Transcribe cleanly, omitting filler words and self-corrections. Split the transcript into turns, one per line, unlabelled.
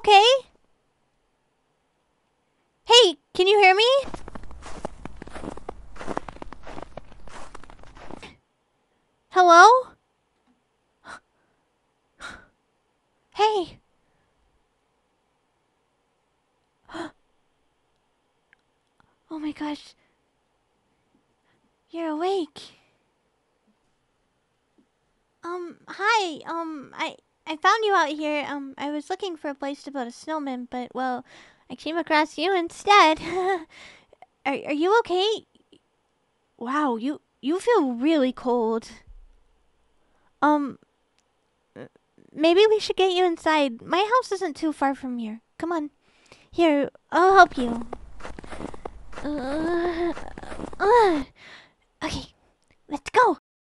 okay? Hey, can you hear me? Hello? Hey. Oh my gosh. You're awake. Hi. I found you out here. I was looking for a place to build a snowman, but well, I came across you instead. Are you okay? Wow, you feel really cold. Um, maybe we should get you inside. My house isn't too far from here. Come on. Here, I'll help you. Uh, uh,